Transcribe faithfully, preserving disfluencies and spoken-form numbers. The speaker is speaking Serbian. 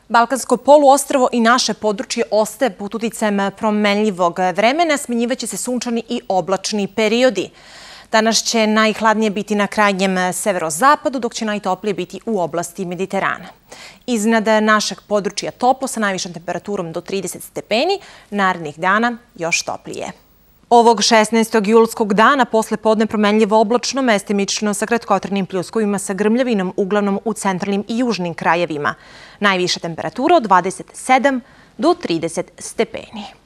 Balkansko poluostrvo i naše područje ostaje pod uticajem promenljivog vremena, smenjivaće se sunčani i oblačni periodi. Danas će najhladnije biti na krajnjem severozapadu, dok će najtoplije biti u oblasti Mediterana. Iznad našeg područja toplo sa najvišom temperaturom do trideset stepeni, narednih dana još toplije. Ovog šesnaestog julskog dana posle podne promenljivo oblačno, mestimično sa kratkotrajnim pljuskovima sa grmljavinom, uglavnom u centralnim i južnim krajevima. Najviša temperatura od dvadeset sedam do trideset stepeni.